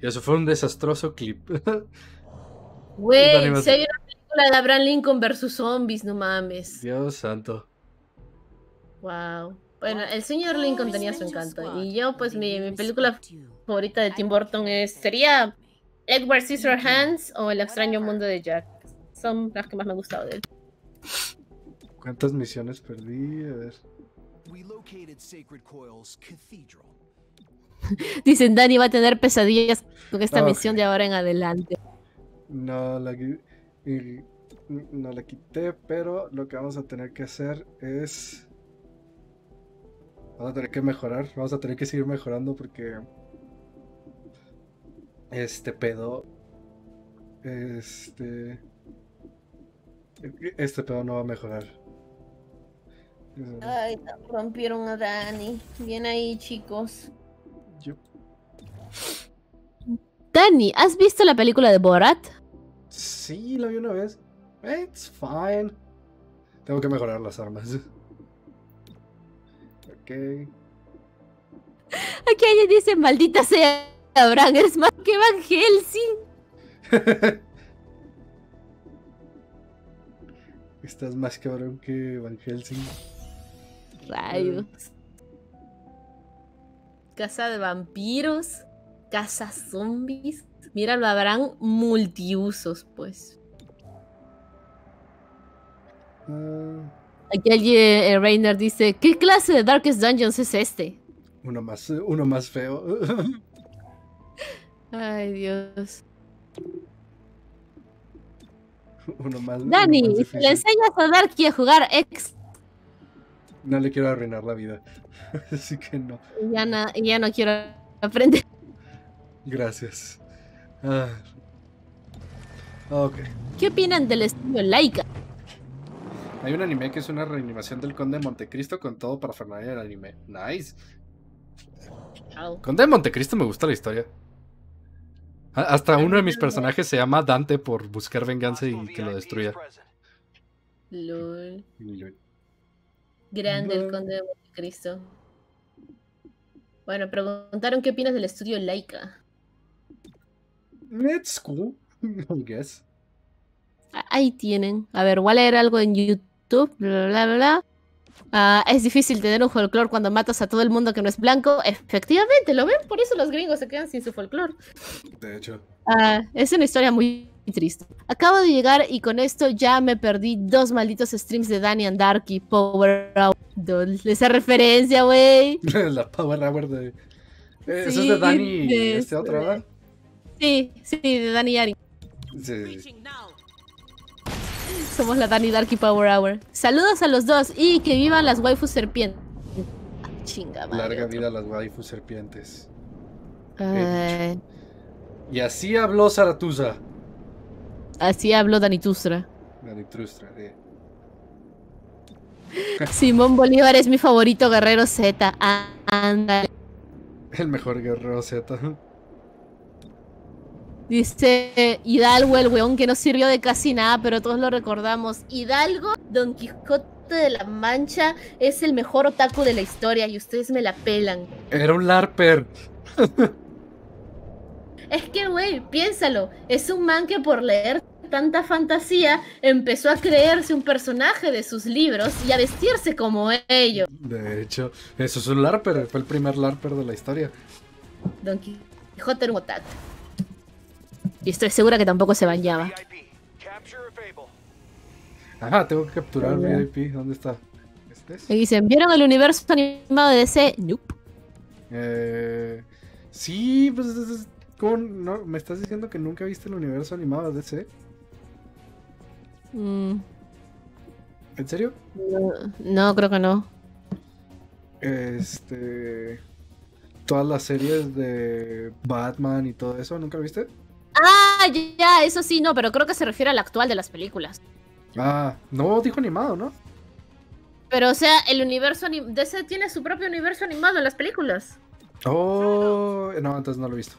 Y eso fue un desastroso clip. Güey, si hay una película de Abraham Lincoln versus zombies, no mames. Dios santo. Wow. Bueno, el señor Lincoln tenía su encanto. Y yo, pues, mi película favorita de Tim Burton sería Edward Scissorhands o El extraño mundo de Jack. Son las que más me han gustado de él. ¿Cuántas misiones perdí? A ver. Dicen, Dani va a tener pesadillas con esta misión de ahora en adelante. No la quité, pero lo que vamos a tener que hacer es... Vamos a tener que mejorar, vamos a tener que seguir mejorando porque... Este pedo no va a mejorar. Ay, rompieron a Dani. Bien ahí, chicos. Dani, ¿has visto la película de Borat? Sí, la vi una vez. It's fine. Tengo que mejorar las armas. Ok. Aquí alguien dice, maldita sea, Abraham, eres más que Van Helsing. Estás más cabrón que Van Helsing. Rayos. Casa de vampiros. Casa zombies. Míralo, habrán multiusos, pues. Aquí alguien, Reiner dice, ¿qué clase de Darkest Dungeons es este? Uno más feo. Ay, Dios. Dani, si le enseñas a Darky a jugar X. No le quiero arruinar la vida. Así que no. Ya no quiero aprender. Gracias. Ok. ¿Qué opinan del estudio Laika? Hay un anime que es una reanimación del Conde de Montecristo con todo para fernar el anime. Nice. Conde de Montecristo me gusta la historia. Hasta uno de mis personajes se llama Dante por buscar venganza y que lo destruya. LOL. Grande el Conde de Montecristo. Bueno, preguntaron qué opinas del estudio Laika. It's cool, I guess. Ahí tienen. A ver, voy a leer algo en YouTube. Bla, bla, bla, bla. Es difícil tener un folclore cuando matas a todo el mundo que no es blanco. Efectivamente, ¿lo ven? Por eso los gringos se quedan sin su folclore. De hecho. Es una historia muy triste. Acabo de llegar y con esto ya me perdí 2 malditos streams de Dani and Darky Power Hour. Esa referencia, güey. La Power Hour de... ¿Eso es de Dani y este otro, verdad? Sí, de Dani y Ari. Sí. Somos la Dani Darky Power Hour. Saludos a los dos y que vivan las waifus serpientes. Chinga madre. Larga vida a las waifus serpientes. Y así habló Zaratustra. Así habló Danitustra. Danitustra, Simón Bolívar es mi favorito guerrero Z. Ándale. El mejor guerrero Z. Dice Hidalgo, el weón que no sirvió de casi nada, pero todos lo recordamos. Hidalgo, Don Quijote de la Mancha, es el mejor otaku de la historia y ustedes me la pelan. Era un larper. Es que, güey, piénsalo. Es un man que por leer tanta fantasía empezó a creerse un personaje de sus libros y a vestirse como ellos. De hecho, eso es un larper. Fue el primer larper de la historia. Don Quijote era un otaku. Y estoy segura que tampoco se bañaba. Ajá, tengo que capturar VIP. ¿Dónde está? Me dicen, ¿vieron el universo animado de DC? Nope. Sí, pues... ¿Cómo no? ¿Me estás diciendo que nunca viste el universo animado de DC? ¿En serio? No, creo que no. Todas las series de Batman y todo eso, ¿nunca lo viste? Ah, ya, eso sí, no, pero creo que se refiere al actual de las películas. Ah, no, dijo animado, ¿no? Pero, o sea, el universo DC tiene su propio universo animado en las películas. Oh, no, entonces no lo he visto.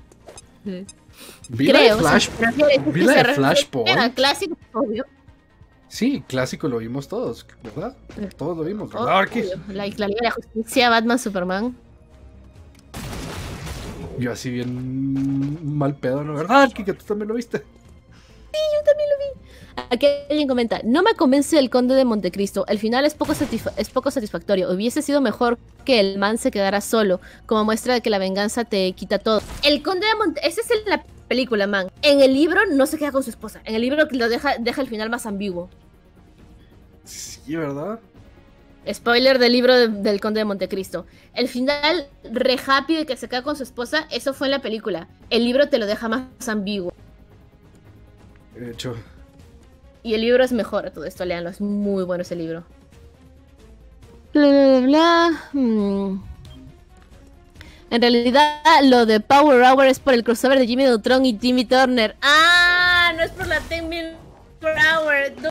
Vi la de Flashpoint. Clásico, obvio. Sí, clásico lo vimos todos, ¿verdad? Todos lo vimos, ¿verdad? La Liga de la Justicia, Batman, Superman. Yo así bien mal pedo, ¿no? ¿Verdad, que tú también lo viste? Sí, yo también lo vi. Aquí alguien comenta, no me convence el Conde de Montecristo, el final es poco satisfactorio, hubiese sido mejor que el man se quedara solo, como muestra de que la venganza te quita todo. El Conde de Montecristo, ese es en la película, man. En el libro no se queda con su esposa, en el libro lo deja el final más ambiguo. Sí, ¿verdad? Spoiler del libro del Conde de Montecristo. El final re happy de que se queda con su esposa, eso fue en la película. El libro te lo deja más ambiguo. De hecho. Y el libro es mejor a todo esto, leanlo, es muy bueno ese libro. Bla, bla, bla, bla. En realidad, lo de Power Hour es por el crossover de Jimmy Neutron y Timmy Turner. ¡Ah! No es por la 10 minutes per hour. No.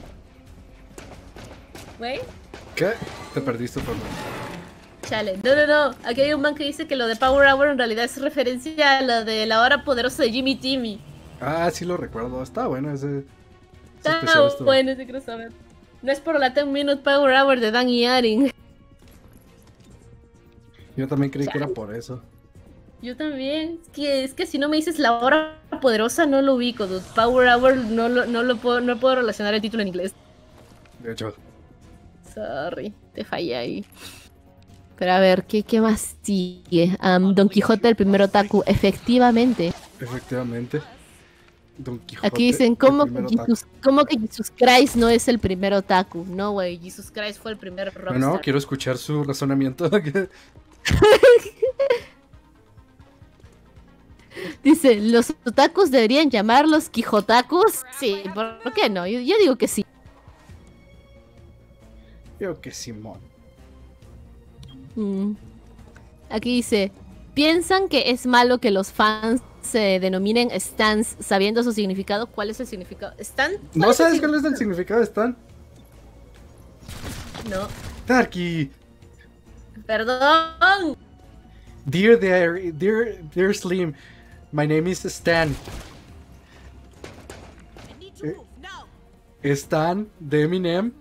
¿Wey? ¿Qué? Te perdiste por nada. Chale. No. Aquí hay un man que dice que lo de Power Hour en realidad es referencia a lo de la hora poderosa de Jimmy Timmy. Ah, sí lo recuerdo. Está bueno ese. Está bueno ese crossover. No es por la 10 minute Power Hour de Dan y Arin. Yo también creí que era por eso. Yo también. Es que si no me dices la hora poderosa no lo ubico, dude. Power Hour no puedo relacionar el título en inglés. De hecho. Sorry, te fallé ahí. Pero a ver, ¿qué más sigue? Don Quijote, el primer otaku. Efectivamente. Don Quijote. Aquí dicen, ¿cómo que Jesus Christ no es el primer otaku? No, güey, Jesus Christ fue el primer rockstar. No, quiero escuchar su razonamiento. Dice, ¿los otakus deberían llamarlos Quijotakus? Sí, ¿por qué no? Yo digo que sí. Creo que Simón. Aquí dice, ¿piensan que es malo que los fans se denominen stans sabiendo su significado? ¿Cuál es el significado? ¿Stan? ¿No sabes cuál es el significado de Stan? No. Darky. Perdón. Dear Slim, my name is Stan. Stan de Eminem.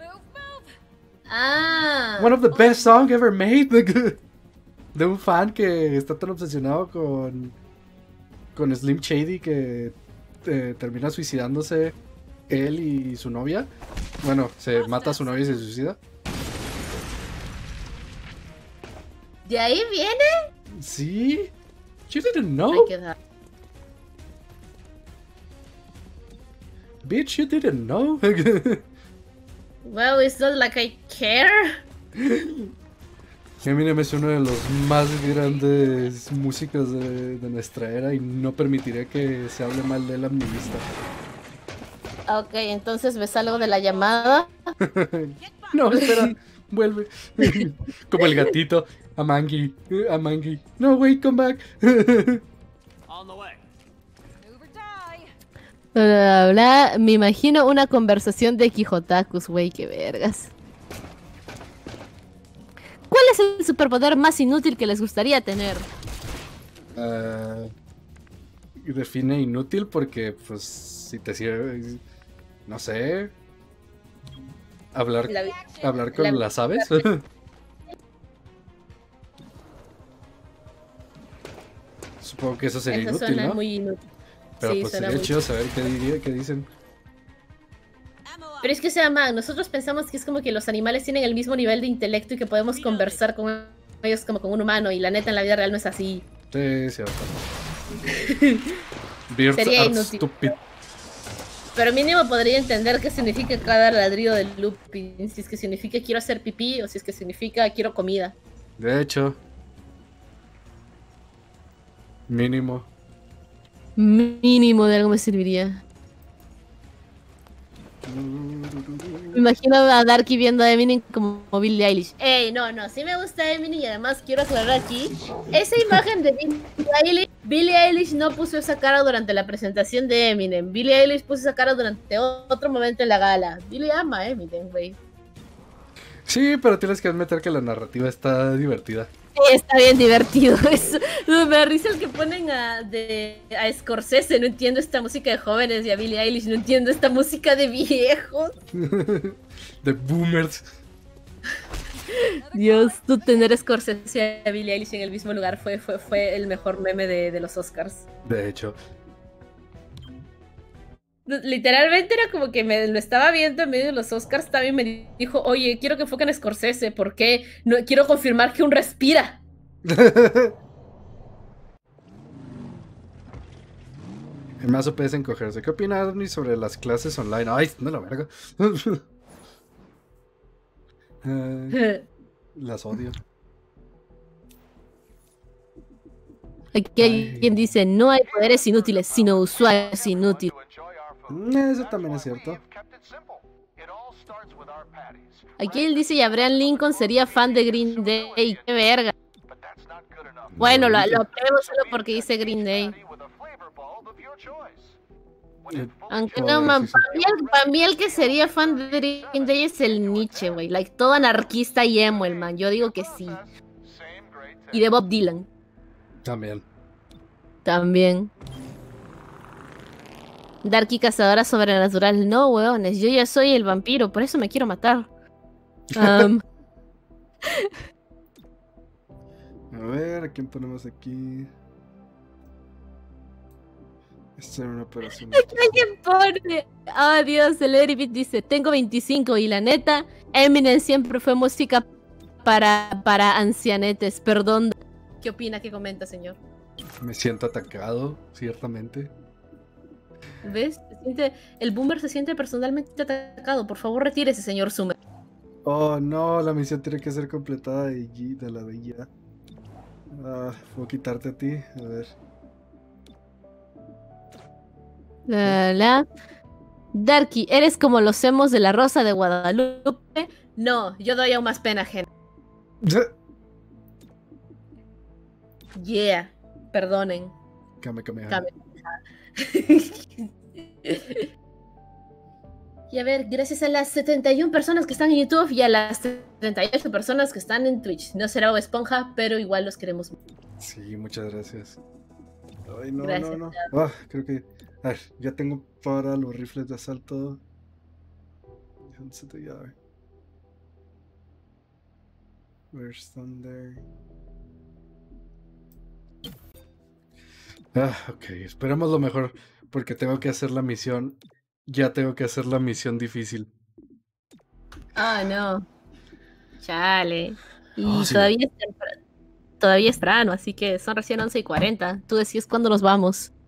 Ah. One of the best songs ever made. De un fan que está tan obsesionado con Slim Shady que termina suicidándose él y su novia. Bueno, se mata a su novia y se suicida. ¿De ahí viene? Sí. You didn't know? Bitch, you didn't know? Well, it's not like I care. Eminem es uno de los más grandes músicos de nuestra era y no permitiré que se hable mal de él en mi lista. Ok, entonces me salgo de la llamada. No, espera, vuelve. Como el gatito. Amangi. No, wait, come back. Bla, bla, bla. Me imagino una conversación de Quijotakus, güey, qué vergas. ¿Cuál es el superpoder más inútil que les gustaría tener? Define inútil porque, pues, si te sirve, no sé, hablar con las aves. Supongo que eso sería eso inútil, suena ¿no? Muy inútil. Pero sí, pues sería chido saber qué dicen. Pero es que, o sea, man, nosotros pensamos que es como que los animales tienen el mismo nivel de intelecto y que podemos conversar con ellos como con un humano, y la neta en la vida real no es así. Sí, cierto. Birds sería are inútil. stupid. Pero mínimo podría entender qué significa cada ladrido del Lupin. Si es que significa quiero hacer pipí o si es que significa quiero comida. De hecho. Mínimo. Mínimo de algo me serviría. Me imagino a Darky viendo a Eminem como Billie Eilish. Ey, no, sí me gusta Eminem y además quiero aclarar aquí. Esa imagen de Billie Eilish no puso esa cara durante la presentación de Eminem. Billie Eilish puso esa cara durante otro momento en la gala. Billie ama a Eminem, güey. Sí, pero tienes que admitir que la narrativa está divertida. Sí, está bien divertido eso. Me da risa el que ponen a Scorsese, no entiendo esta música de jóvenes, y a Billie Eilish, no entiendo esta música de viejos. De boomers. Dios, tú tener Scorsese y a Billie Eilish en el mismo lugar fue el mejor meme de los Oscars. De hecho. Literalmente era como que lo estaba viendo en medio de los Oscars, también me dijo, oye, quiero que enfoquen a Scorsese, ¿por qué? No, quiero confirmar que un respira. El más OP es encogerse. ¿Qué opina Adni sobre las clases online? Ay, no la verga. Las odio. Aquí alguien dice, no hay poderes inútiles, sino usuarios inútiles. Eso también es cierto. Aquí él dice, y Abraham Lincoln sería fan de Green Day. ¡Qué verga! Bueno, lo apruebo solo porque dice Green Day. Aunque no, man, para mí el que sería fan de Green Day es el Nietzsche, güey. Like, todo anarquista y emo, el man. Yo digo que sí. Y de Bob Dylan. También. Darky cazadora sobrenatural. No, weones, yo ya soy el vampiro, por eso me quiero matar. A ver, ¿a quién ponemos aquí? Esta era una operación. ¿Alguien pone? Oh, Dios, el Eribit dice, tengo 25 y la neta, Eminem siempre fue música para ancianetes, perdón. ¿Qué opina? ¿Qué comenta, señor? Me siento atacado, ciertamente. ¿Ves? El boomer se siente personalmente atacado. Por favor, retírese, señor Sumer. Oh, no, la misión tiene que ser completada de la de ya. Puedo quitarte a ti, a ver. Darky, ¿eres como los emos de la Rosa de Guadalupe? No, yo doy aún más pena ajena. Yeah, perdonen. Came. Y a ver, gracias a las 71 personas que están en YouTube y a las 78 personas que están en Twitch. No será Bob Esponja, pero igual los queremos. Sí, muchas gracias. Ay, no, gracias, no. Creo que... A ver, ya tengo para los rifles de asalto. Where's Thunder? Ok, esperemos lo mejor, porque tengo que hacer la misión. Ya tengo que hacer la misión difícil. No. Chale. Y Sí. todavía es temprano, así que son recién 11:40. Tú decides cuándo nos vamos.